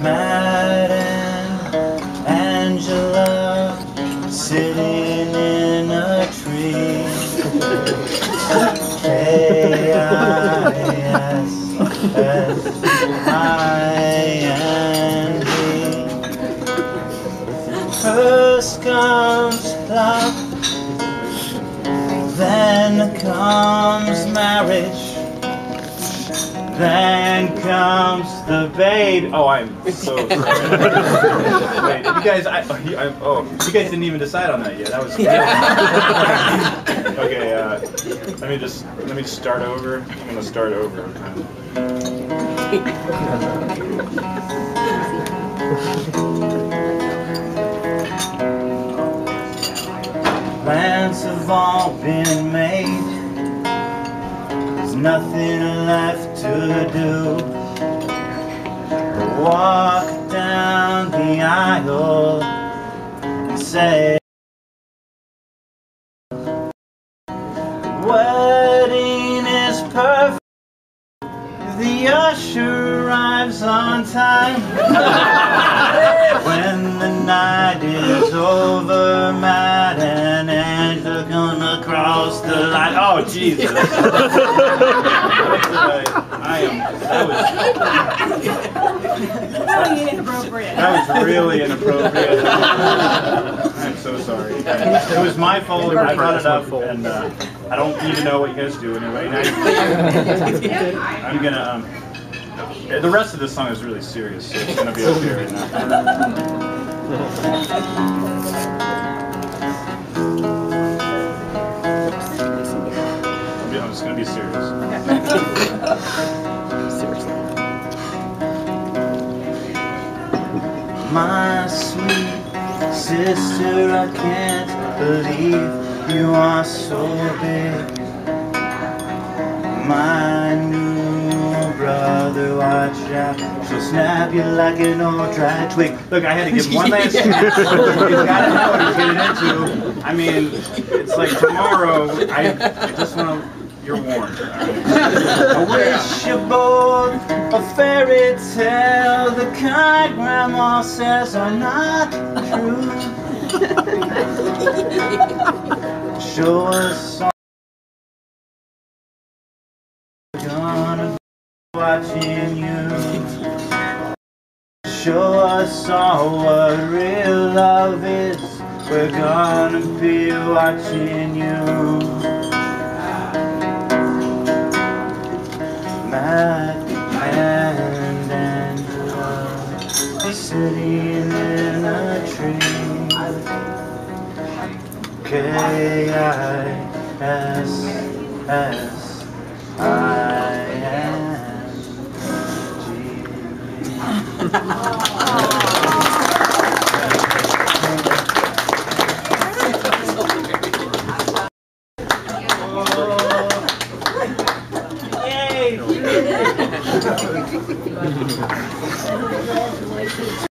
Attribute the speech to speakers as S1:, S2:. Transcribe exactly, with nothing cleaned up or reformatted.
S1: Matt and Angela sitting in a tree. K I S S I N G. First comes love, then comes marriage, then comes the baby. Oh, I'm so sorry. Wait, you guys, I, oh, you, I, oh, you guys didn't even decide on that yet. That was okay. Uh, let me just let me just start over. I'm gonna start over. Plans have all been made. There's nothing left to do. Walk down the aisle and say, wedding is perfect. The usher arrives on time. When the night is over, Matt and Angela gonna cross the line. Oh, Jesus. I am, that was,
S2: Really inappropriate.
S1: that was really inappropriate. I'm so sorry. It was my fault. I brought it up, and uh, I don't even know what you guys do anyway. Now, I'm gonna, um, the rest of this song is really serious, so it's gonna be up here right now. I'm just gonna be serious.
S3: Seriously.
S1: My sweet sister, I can't believe you are so big. My new brother, watch out, she'll snap you like an old dry twig. Look, I had to give one last speech. He's gotta know what he's getting into. I mean, it's like tomorrow, I, I just want to, you're warned. Right? I wish you both a fairy tale, the kind grandma says are not true. Show us all. Gonna be watching you. Show us all what real love is. We're gonna be watching you. Matt and Angela sitting in a tree. K I S S I N G. Yay!